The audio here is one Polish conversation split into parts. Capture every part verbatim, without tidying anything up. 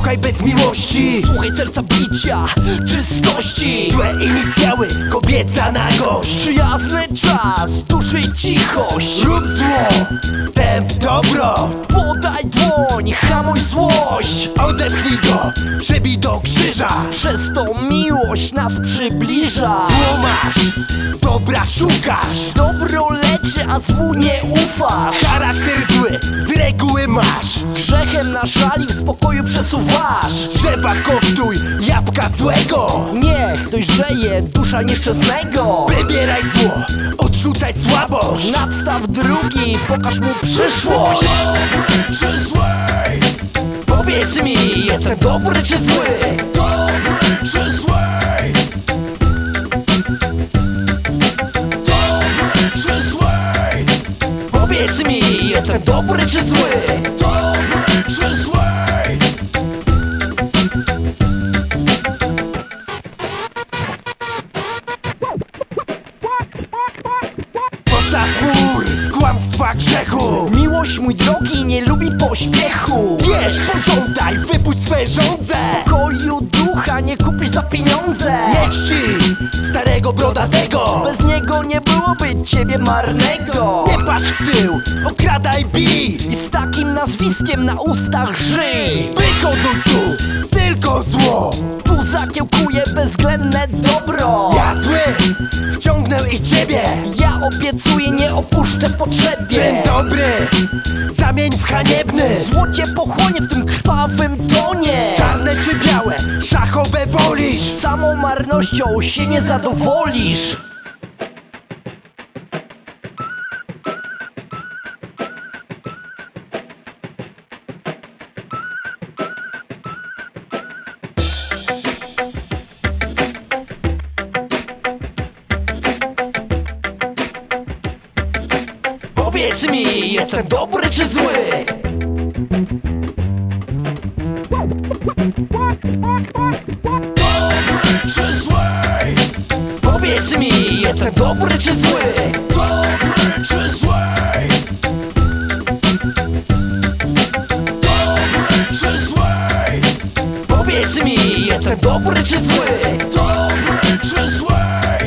kochaj bez miłości. Słuchaj serca bicia, czystości. Złe inicjały, kobieca nagość. Przyjazny czas, duszy i cichość. Rób zło, tęp dobro. Podaj dłoń, hamuj złość. Odepchnij go, przebij do krzyża. Przez tą miłość nas przybliża. Zło masz, dobra szukasz. Dobro leczy, a złu nie ufasz. Charakter zły, z reguły masz. Grzechem na szali w spokoju przesuwasz. Drzewa kosztuj, jabłka złego. Niech dojrzeje dusza nieszczęsnego. Wybieraj zło, odrzucaj słabość. Nadstaw drugi, pokaż mu przyszłość. Dobry czy zły? Powiedz mi, jestem dobry czy zły? Dobry czy zły? Dobry czy zły? Powiedz mi, jestem dobry czy zły? Dobry czy zły? Postaw mur z kłamstwa grzechu. Miłość, mój drogi, nie lubi pośpiechu. Bierz, pożądaj, wypuść swe żądze. Spokoju ducha nie kupisz za pieniądze. Nie czci starego brodatego. Bez niego nie byłoby ciebie marnego. Nie patrz w tył, okradaj, bij. I z takim nazwiskiem na ustach żyj. Wykoduj tu tylko zło. Tu zakiełkuje bezwzględne dobro. Ja zły, wciągnę i ciebie. Ja obiecuję, nie opuszczę w potrzebie. Ten dobry zamień w haniebny. Zło cię pochłonie w tym krwawym tonie. Czarne czy białe, szachowe wolisz. Samą marnością się nie zadowolisz. Powiedz mi, jestem dobry czy zły? Dobry czy zły? Powiedz mi, jestem dobry czy zły? Dobry czy zły? Dobry czy zły? Powiedz mi, jestem dobry czy zły? Dobry czy zły?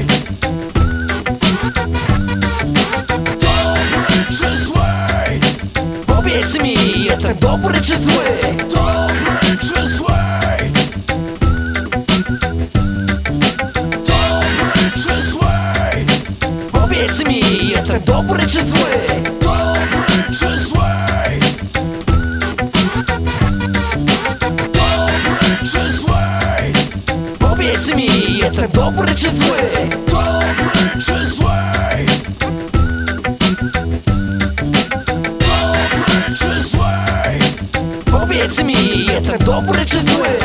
Dobry czy zły? Powiedz mi, jestem dobry czy zły? Dobry czy zły? Dobry czy zły? Powiedz mi, jestem dobry czy zły? Dobry czy zły? Dobry czy zły? Powiedz mi, jestem dobry czy zły? Dobry czy zły? Dobry czy zły? Powiedz mi, jestem dobry czy zły?